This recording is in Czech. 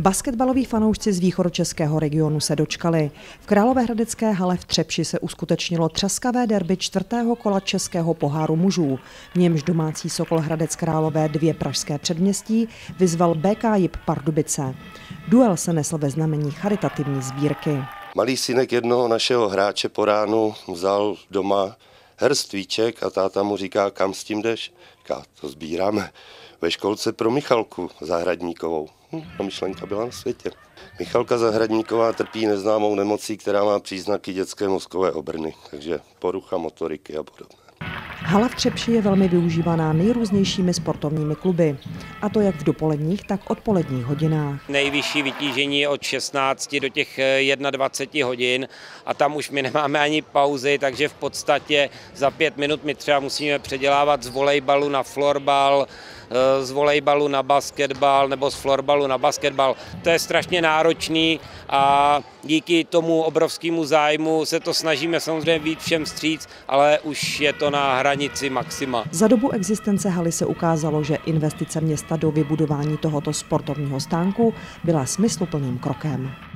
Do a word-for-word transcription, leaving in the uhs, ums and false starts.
Basketbaloví fanoušci z východočeského regionu se dočkali. V Královéhradecké hale v Třepši se uskutečnilo třaskavé derby čtvrtého kola českého poháru mužů. V němž domácí Sokol Hradec Králové dvě pražské předměstí vyzval B K Jip Pardubice. Duel se nesl ve znamení charitativní sbírky. Malý synek jednoho našeho hráče po ránu vzal doma hrstvíček a táta mu říká, kam s tím jdeš? Říká, to sbíráme ve školce pro Michalku Zahradníkovou. Hm, a myšlenka byla na světě. Michalka Zahradníková trpí neznámou nemocí, která má příznaky dětské mozkové obrny, takže porucha motoriky a podobně. Hala v Třepši je velmi využívaná nejrůznějšími sportovními kluby. A to jak v dopoledních, tak odpoledních hodinách. Nejvyšší vytížení je od šestnácti do těch dvaceti jedna hodin a tam už my nemáme ani pauzy, takže v podstatě za pět minut my třeba musíme předělávat z volejbalu na florbal, z volejbalu na basketbal nebo z florbalu na basketbal. To je strašně náročný a díky tomu obrovskému zájmu se to snažíme samozřejmě vyjít všem vstříc, ale už je to na hranici maxima. Za dobu existence haly se ukázalo, že investice města do vybudování tohoto sportovního stánku byla smysluplným krokem.